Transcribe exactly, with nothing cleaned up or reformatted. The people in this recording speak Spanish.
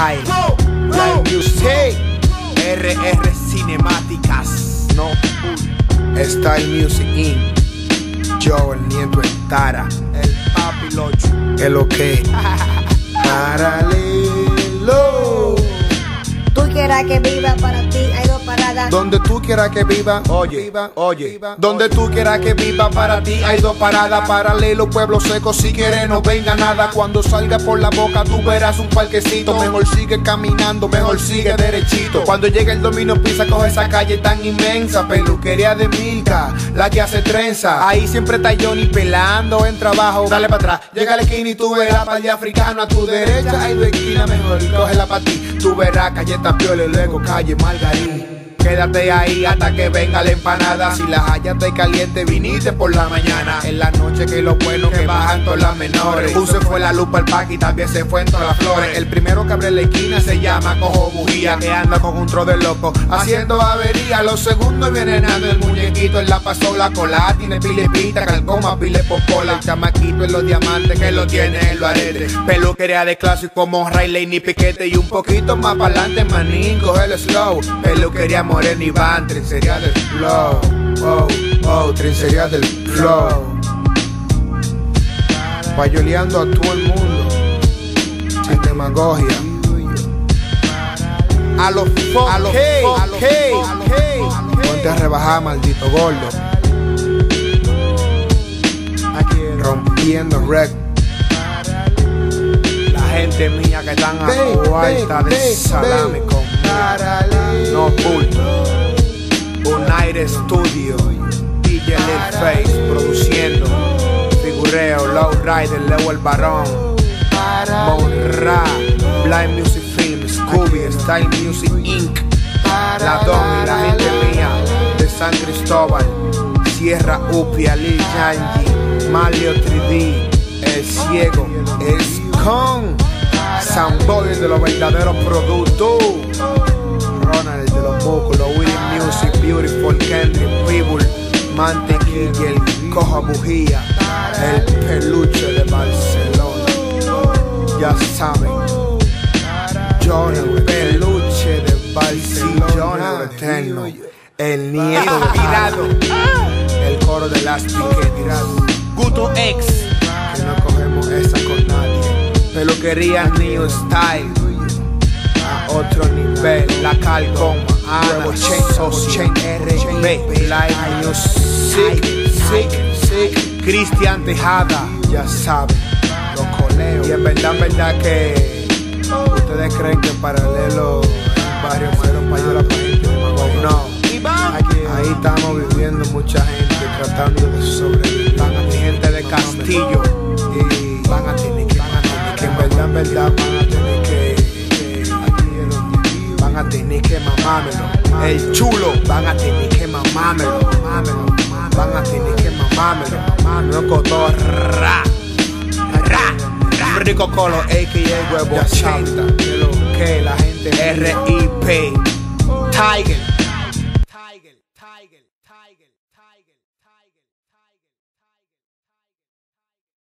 Style, Live Music, R R Cinemáticas, no, Style Music Incorporated. Yo, el nieto de Tara, el papi Locho, que lo que paralelo. Tú quieras que viva, para ti hay dos paradas. Donde tú quieras que viva, oye, oye. Donde tú quieras que viva, para ti hay dos paradas. Paralelo, pueblo seco, si quieres no venga nada. Cuando salga por la boca tú verás un parquecito. Mejor sigue caminando, mejor sigue derechito. Cuando llegue el Domino Pizza, coge esa calle tan inmensa. Peluquería de Milka, la que hace trenza. Ahí siempre está Johnny pelando en trabajo. Dale para atrás, llega a la esquina y tú verás pal de africano. A tu derecha hay dos esquinas, mejor cógela para ti. Tú verás calle Tapiola y luego calle Margarí. Quédate ahí hasta que venga la empanada. Si la hallaste caliente, viniste por la mañana. En la noche que lo bueno que bajan todas las menores. Puse fue la lupa al parque y también se fue en todas las flores. El primero que abre la esquina se llama Cojo Bujía, que anda con un tro de loco haciendo avería. Los segundos envenenando el muñequito. En la pasola cola tiene pilepita, calcoma, pile popola. El chamaquito en los diamantes que lo tiene en los aretes. Peluquería de clásico como Riley ni Piquete. Y un poquito más para adelante, manín, coge el slow. Peluquería Morena y Van, trincería del flow, oh, oh, trincería del flow. Payoleando a todo el mundo, sin demagogia. A los fuck, a los fuck, a los fuck. Ponte a rebajar, maldito gordo. Aquí rompiendo rec. La gente mía que están a vuelta de salami conmigo. No bulto. United Studio, D J Lil Face produciendo. Figureo, Low Rider, Leo el Barón, Monra, Blind Music Films, Scooby, Style Music Incorporated. La Domi, la gente mía de San Cristóbal, Sierra Upia, Lil Yanji, Malio tres D, El Ciego, es con Samboy de los verdaderos productos. Ronald de los músculos, Willy Music, Beautiful, Kendrick, People, Mantequilla, el Cojo Bujía, el peluche de Barcelona. Ya saben, Jonah, el peluche de Barcelona, eterno, el nieto de Tirado, el coro de las piquetes, Guto X, que no cogemos esa con nadie. Peluquería New Style, otro nivel, la calcoma, Ana, Chain, R B, Live Music, Sick, Sick, Cristian Tejada, ya saben, los coleos. Y en verdad, en verdad que ustedes creen que paralelo el barrio Madero Payola para gente de Magoya. No, ahí estamos viviendo mucha gente tratando de sobrevivir. Van a tener gente de Castillo y van a tener que, van a tener que, en verdad, en verdad, van a tener que Van a tener que mamármelo. El chulo, van a tener que mamármelo. Van a tener que mamármelo. No cotorra. Ra. Rico Colo, a k a. Huevo ochenta. De lo que la gente R I P Tiger.